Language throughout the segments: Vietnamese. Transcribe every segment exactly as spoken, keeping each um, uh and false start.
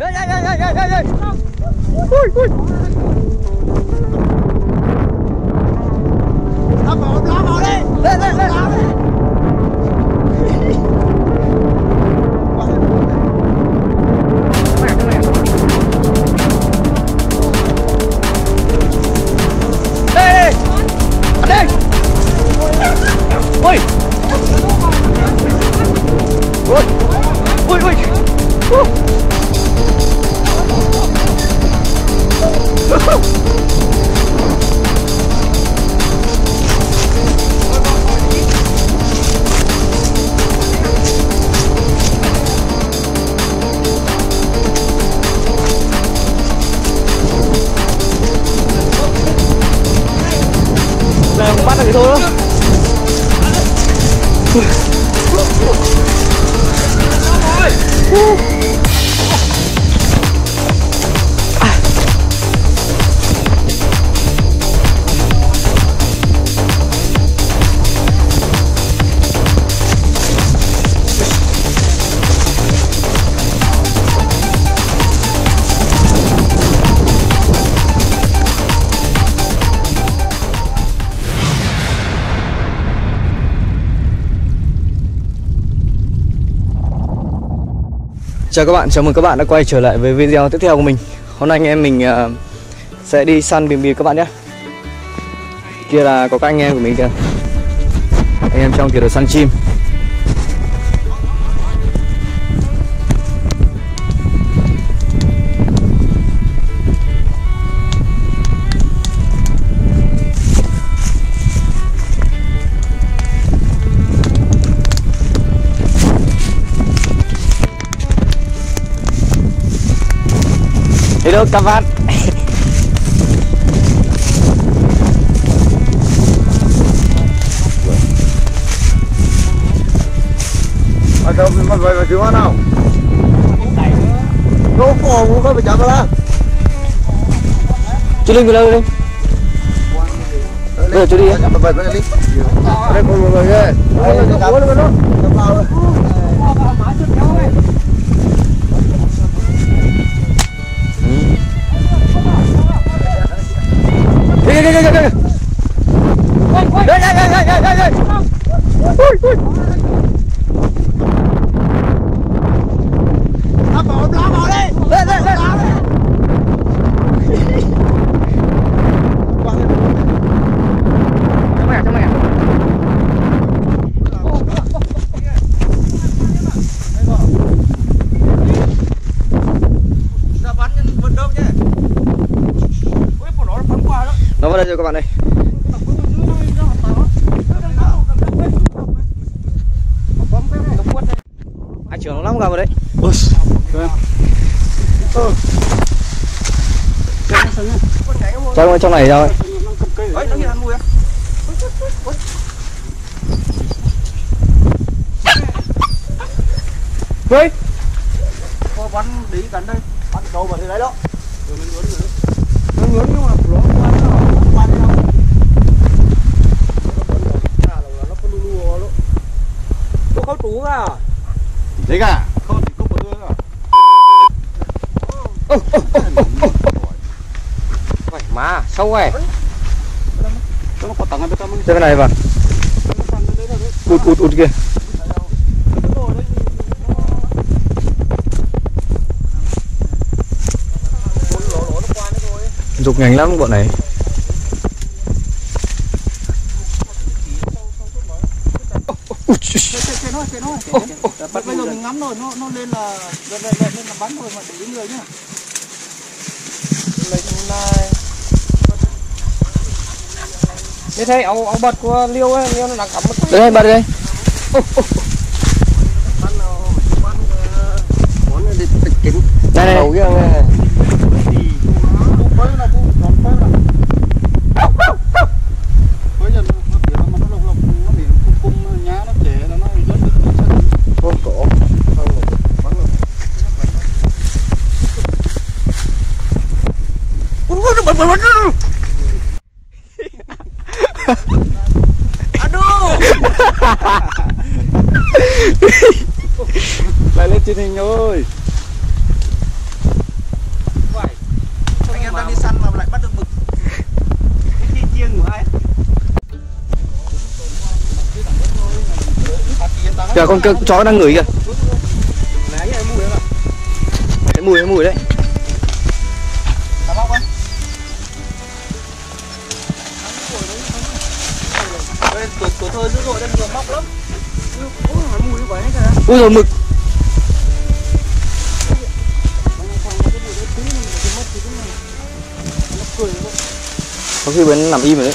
Đây đây đây đây đây đây. Ui ui. Lao vào, lao vào đi. Lên lên lên. Lao đi. Đây đây. Ui. Ui. Ui ui. Uh. Là không bắt được cái thôi đó. Uh. Chào các bạn, chào mừng các bạn đã quay trở lại với video tiếp theo của mình. Hôm nay anh em mình uh, sẽ đi săn bìm bìm các bạn nhé. Kia là có các anh em của mình kìa. Anh em trong kiểu đội săn chim. Hello các bạn. Ở đâu mà về về cứu nào? Đâu có muốn có bị chậm ra. Chú Linh về đâu đi? Bây giờ chú đi. Về về về đi. Đây con người ghê. Đây nó cuốn nó. Nó vào rồi. Đây đây đây đây đây. Đây đây đây đây đây đây. Ui ui. Lao vào, lao vào đi. Lên lên lên. Trong này, trong này. Ra bắn nhân vận động nhé. Nó vào đây rồi các bạn ơi. Anh trưởng lắm gặp vào đấy. Ui. Trong trong này rồi. Ui. Có bắn đi cắn đây. Bắn đầu vào thì đấy đó. Rồi mình muốn nữa. Nó muốn nhưng mà nó qua đây đâu. Nó có lu lu đó. Nó có trú à? Đấy cả. Không thì không có đưa à. Ô ô ô ô. Vậy mà sâu rồi. Nó có tầng ở bên trong. Cái này vào. Ụt ụt ụt kìa. Dục nhanh lắm bọn này. Bây giờ mình ngắm rồi, nó nó lên là lên lên lên là bắn rồi mà để ý người nhá. Lên này. Như thế ông ông bật của Liêu ấy, Liêu nó đang cắm mất. Đây bật đây. Bắn nào bắn món đi tịch kính. Đây này. Aduh. Lại lên truyền hình rồi. cả con, con chó đang ngửi kìa. Cái mùi cái mùi đấy. Tuổi thơ dữ dội, đây vừa móc lắm. Ui rồi mực. Có khi bên nằm im rồi đấy.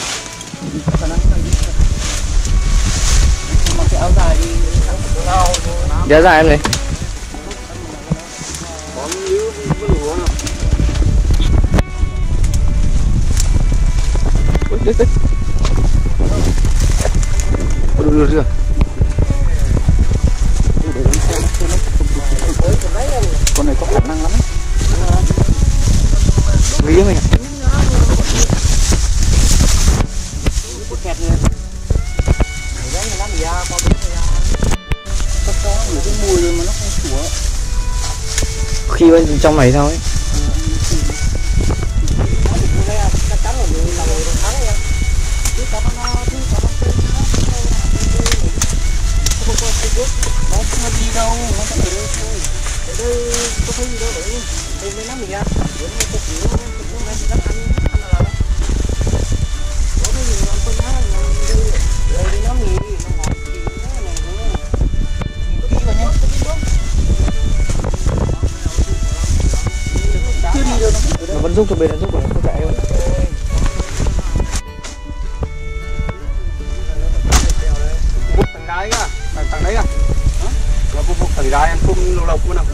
Đéo dài em này. Ui, đứt đứt. Ui, được được chưa? Con này có khả năng lắm. Ví mình ạ. Khi bên trong này sao ấy. Nó vẫn rút cho bên, nó rút rồi, nó chạy luôn. Bút thằng đáy à, thằng, thằng đấy à? Là bút thằng đáy em không lâu lâu cũng nào.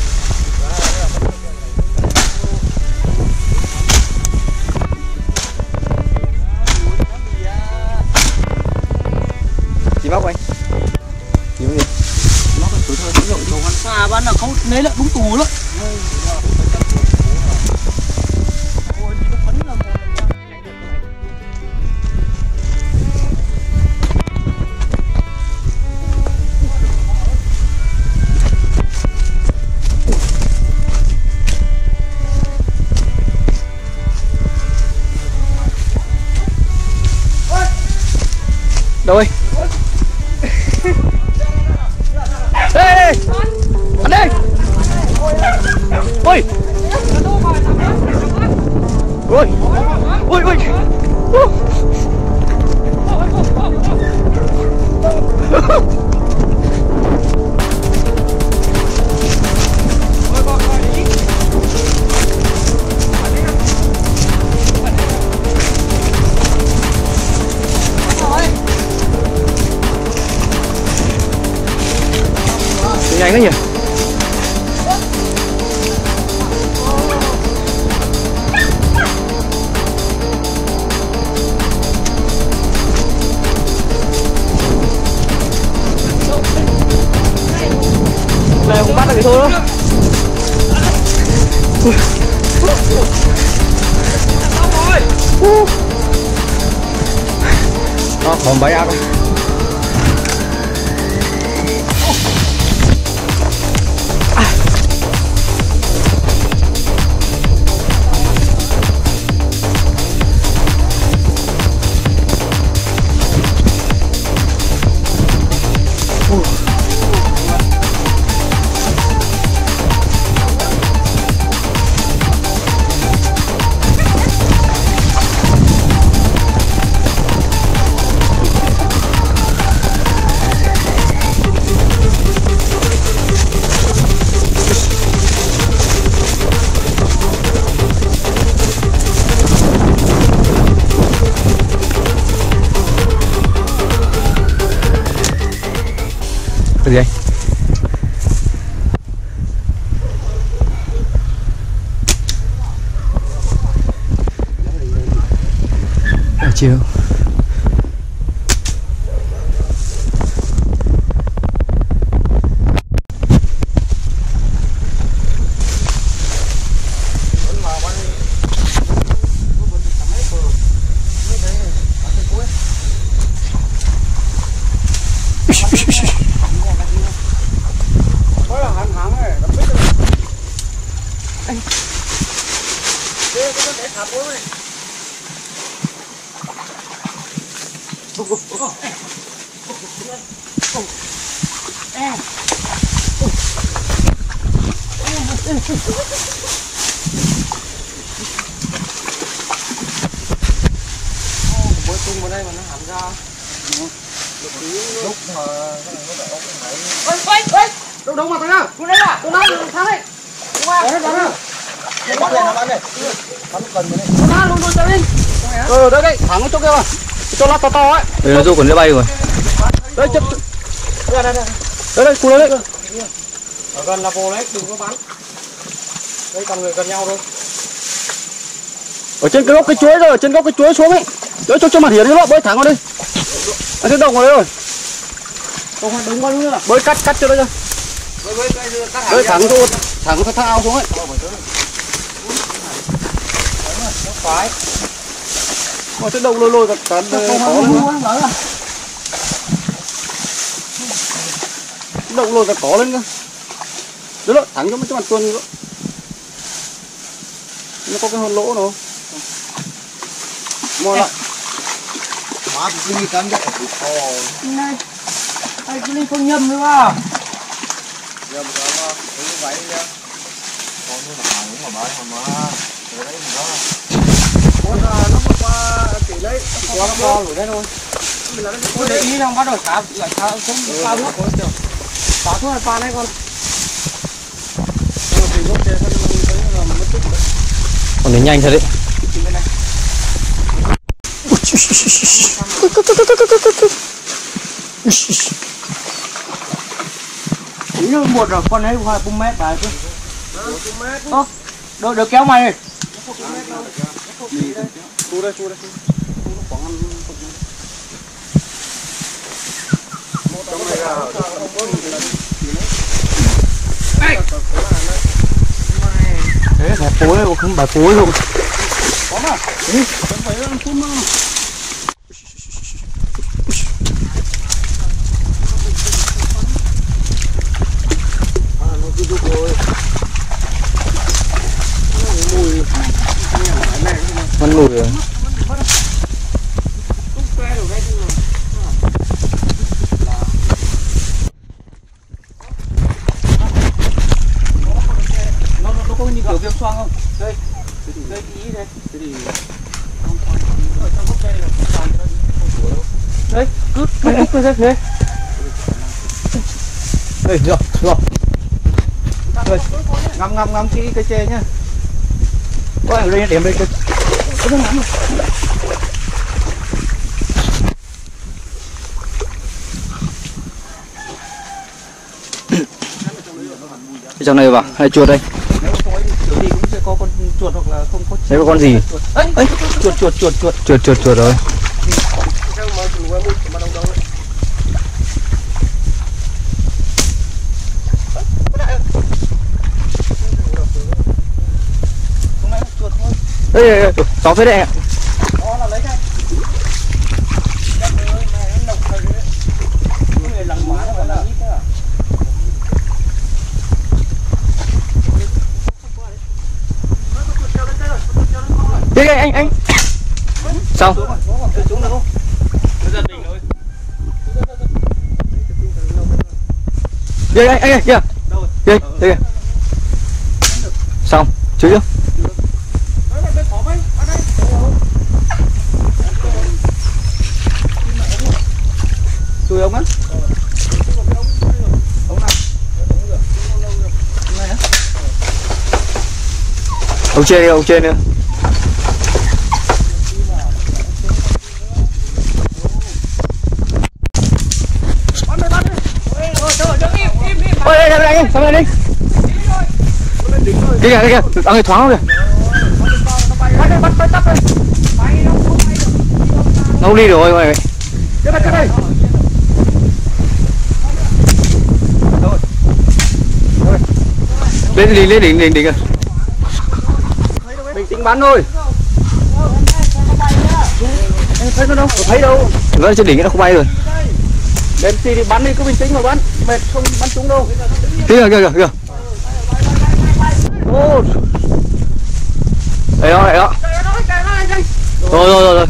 Chị móc anh. Chị móc gì? Móc là tuổi thơ dữ dội, đồ ăn xa bán là không lấy lại đúng tù lắm. Đâu ơi? Ê, ê, anh đây. Ôi. Ôi. Ôi ôi. Nhanh quá nhỉ. Này không bắt được thì thôi đâu. Đó, còn bấy ác. Cái gì anh? Ở chiều. Bơi tung vào đây mà nó hẳn ra. Lúc mà cái này nó phải ống cái Ôi, ôi, ôi. đâu đâu mà thằng nào? Con đấy à? Con nào? Thằng đấy. Đúng không? Đấy, đấy. Đây bắt này, bắt này. Bắn cần vào đây. Con nào luôn luôn cho lên. Ừ, đấy đấy, thẳng chỗ kia mà. Cho nó to to ấy. Đây nó rút còn nữa bay rồi. Đây chân. Đây đây đây. Đây đây, cú đấy đấy. Ở gần là vô đấy, đừng có bắn. Đây còn người gần nhau thôi. Ở trên cái gốc cái chuối rồi, ở trên gốc cái chuối xuống ấy. Đấy cho cho mặt hiển cái lọ bơi thẳng vào đi. Anh sẽ đồng vào đấy rồi. Không phải đúng bao nhiêu là bơi cắt cắt cho đây cho. Bơi bơi cắt bơi thẳng cho thẳng cái thao xuống ấy. Phải. Mà sẽ đồng lôi lôi cả cả động lôi cả cỏ lên cơ. Đấy đó, thẳng cho mấy cái mặt tuần nữa. Nó có cái hồn lỗ đâu. Mua lại. Má cái gì cắn vậy? Này. Ai cứ đi không nhầm nữa à? Giờ bây giờ nó cái váy nhá. Con nó là cũng mà bãi mà. Cái đấy mình đó. Con nó qua tỷ lấy qua nó to rồi đấy thôi. Tôi để ý đang bắt đầu xả lại xả xuống pha nước. Xả xuống là pha đấy con. Còn đến nhanh thật đấy. Chỉ như một rồi con ấy hai cung mét bài chứ. Ơ, được được kéo mày. Thu đây, thu đây. Thế bà phối rồi, không bà phối luôn. Có mà. Ừ, không phải là phun mà. À, nó cứ rút rồi. Mùi. Vẫn mùi rồi. Có như kiểu viêm xoang không? Đây, đây ý đây. Thế thì ở trong gốc đây là xoang nó đấy, cứ cứ cứ thế thế. Đây, được, được. Rồi, ngắm ngắm ngắm kỹ cái chê nhá. Có anh lên điểm đây cái. Có nó ngắm rồi. Trong này vào, hay chuột đây. Kiểu gì cũng sẽ có con chuột hoặc là không có. Đấy có con gì? Ấy, ấy, chuột chuột chuột chuột. Chuột chuột chuột rồi. Đây, đây, đây, chó phết đấy anh ạ. Đó là lấy cái. Người lằng má nó phải là ít thế à? Đây, đây, anh, anh. Xong. Đây, anh, anh, kìa. Đây, đây. Xong, chú chưa? Chui ông á. Ông trên đi, ông trên nữa. Ôi đây, đây, đây, sao đây đi? Kìa kìa, kìa, đang người thoáng không kìa. Nó không đi được rồi mày. Lên đỉnh, lên đỉnh, đỉnh, đỉnh kìa. Bình tĩnh bắn thôi. Em thấy nó đâu? Tôi thấy đâu. Nó trên đỉnh nó không bay rồi. Đến khi đi bắn đi cứ bình tĩnh mà bắn. Mệt không bắn trúng đâu. Kìa kìa kìa kìa. Ô. Đấy đó, đấy đó. Rồi rồi rồi rồi.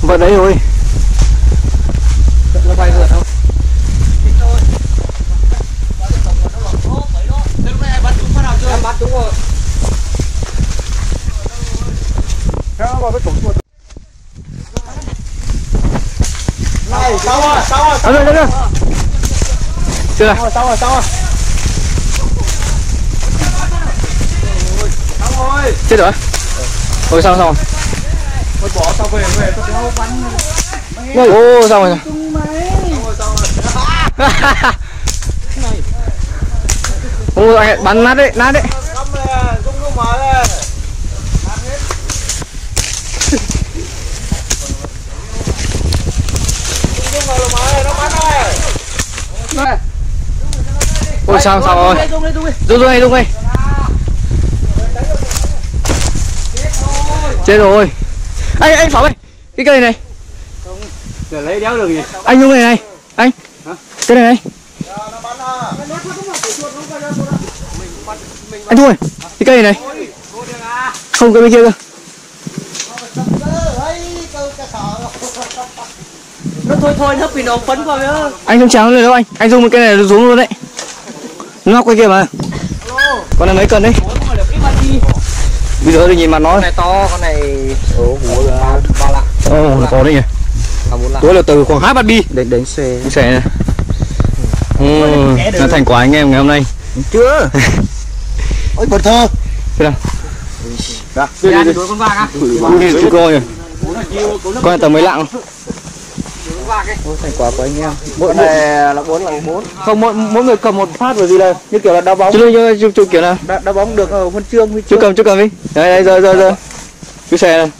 Vào đấy rồi. Nó bay vượt không? Em bắt đúng rồi. Kéo vào cái cổng chuột. Này, sao rồi, sao rồi. Đâu đâu đâu. Chưa là. Sao rồi, sao rồi. Sao rồi. Chết rồi. Ôi sao sao? Thôi bỏ sao về về tôi kéo bắn. Ô sao rồi? Ôi anh bắn nát đấy, nát đấy. Cắm nè, rung nó mở nè. Ôi sao sao rồi? Rung đi, rung đi. Rung rung đi, rung đi. Chết rồi. Anh anh Pháo ơi, cái cây này. Để lấy đéo được gì. Anh rung này này. Anh. Hả? Cái này này. Anh Thu ơi, cái cây này. Không, cái bên kia cơ. Nó thôi thôi hấp vì nó phấn vào nữa. Anh không trắng lên đâu anh. Anh dùng một cái này nó xuống luôn đấy. Nó ngóc cái kia mà. Con này mấy cân đấy? Bây giờ thì nhìn mặt nó. Con này to, con này ở hủ là ba lạng. Ồ, nó to đấy nhỉ. Tối là từ khoảng hai bát bi Đến đến xe. cái xe này. Ừ, là thành quả anh em ngày hôm nay. Chưa. Ôi bật thơ. Thế nào? Đó. Đi đi con vàng á. Chú coi rồi. Con này tầm mấy lạng không? Thành quả của anh em. Mỗi này là bốn là bốn. Không, mỗi mỗi người cầm một phát bởi vì là như kiểu là đá bóng. Chú chú chú, chú kiểu nào? Đá, đá bóng được ở huân chương huy Chú chương. cầm chú cầm đi. Đấy đấy rồi rồi rồi. Chú xe này.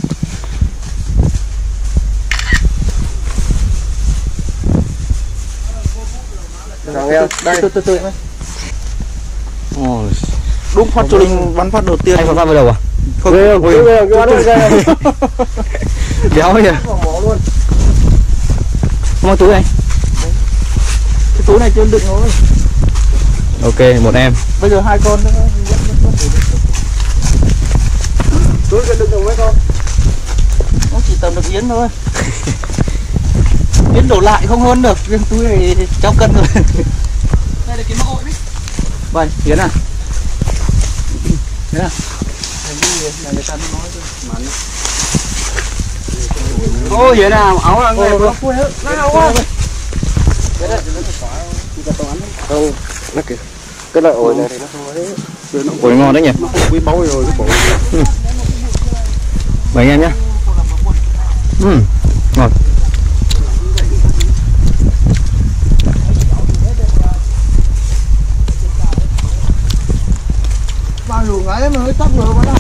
Đây, từ từ từ. Ồ, Đúng phát cho linh bắn phát đầu tiên. anh phát vào đầu à? Không, ghê không? Ghê ghê ghê. Béo nhỉ? Bỏ luôn. Mang túi anh. Cái túi này chưa đựng thôi. Ok, một em. Bây giờ hai con nữa. Túi chưa đựng được mấy con? Nó chỉ tầm được yến thôi. Yến đổ lại không hơn được, riêng túi này trăm cân rồi. Đây là cái mẫu đấy. Vậy, Yến à? Đấy à? Là người ta nói thôi. Ô Yến à, áo là người vừa. Nó đâu quá. Không, nó kìa. Cái loại ổi này thì nó không có thế. Ổi ngon đấy nhỉ? Nó không quý báu rồi cái bộ. Mời anh em nhé. Ừ, ngon. Bao nhiêu ngày mà hơi tóc rồi mà đó.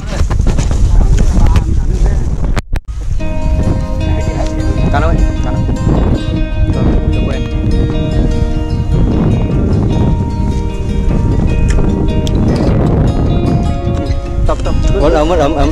Cắn ơi, cắn. Được quen. Tập tập. Vẫn ấm, vẫn ấm, ấm.